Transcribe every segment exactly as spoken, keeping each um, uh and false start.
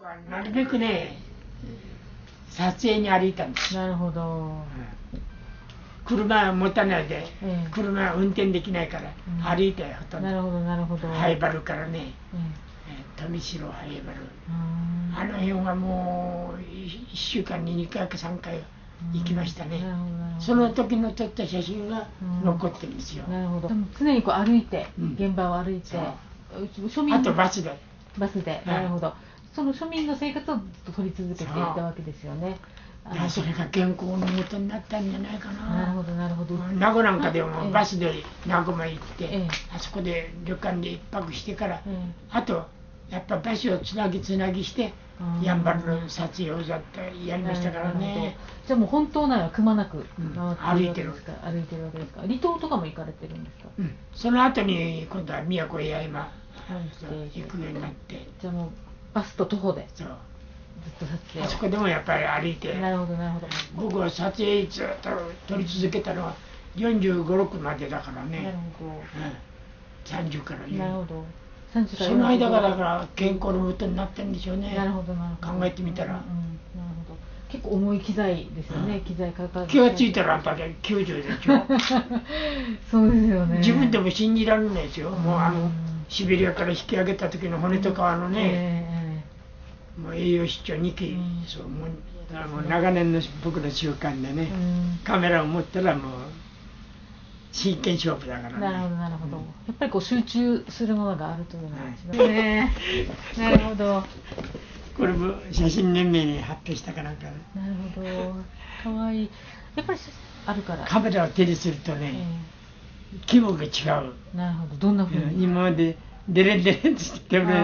なるべくね撮影に歩いたんです。 なるほど、うん、 車持たないで、 ええ、 車運転できないから、うん、歩いてほとんど。 なるほどなるほど。 灰原からね、 ええ、富城灰原、あの辺はもういっしゅうかんににかいかさんかい行きましたね。その時の撮った写真が残ってるんですよ。 なるほど。常にこう歩いて、うん、現場を歩いて、 庶民あとバスでバスで、なるほど。その庶民の生活をずっと撮り続けていたわけですよね。 いや、それが健康のもとになったんじゃないかな。 なるほどなるほど。 名護なんかでもバスで名護まで行って、ええ、あそこで旅館で一泊してから、ええ、あとやっぱバスをつなぎつなぎしてやんばるの撮影をざっとやりましたからね。 じゃあもう本当ならくまなく回ってるわけですか、 うん、歩いてる歩いてるわけですか。離島とかも行かれてるんですか。 うん、その後に今度は宮古八重山行くようになって。 じゃあもうバスと徒歩で。 そうずっと撮影。 あそこでもやっぱり歩いて。 なるほどなるほど。 僕は撮影ずっと撮り続けたのはよんじゅうご、ろくまでだからね。 なるほど、うん、 さんじゅうからよんじゅう。 なるほど。さんじゅうからその間がだから健康のもとになってるんでしょうね。 なるほどなるほど。 考えてみたら、うんうん、なるほど。結構重い機材ですよね、うん、機材かかる。 気がついたらあんたできゅうじゅうでしょそうですよね。 自分でも信じられないですよ。もうあのシベリアから引き上げた時の骨とかあのね、えー、もう栄養失調にき、うん、そうもうだからもう長年の僕の習慣でね、うん、カメラを持ったらもう真剣勝負だからね。 なるほどなるほど、うん、やっぱりこう集中するものがあるというのが一番ね。なるほど。 これも写真連盟に発表したかなんか。 なるほど。かわいい。やっぱりあるから。 カメラを手にするとね、えー、気分が違う。 なるほど。どんなふうに。 今までデレデレって言って俺、うん、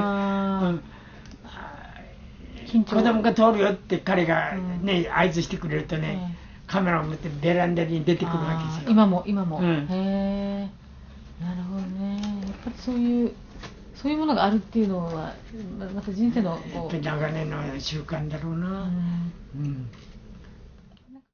子供が通るよって彼がね、うん、合図してくれるとね、えー、カメラを持ってベランダに出てくるわけですよ。 今も今も。うん、へえ。なるほどね。やっぱりそういうそういうものがあるっていうのはまた人生のこうやっぱり長年の習慣だろうな。うん、うん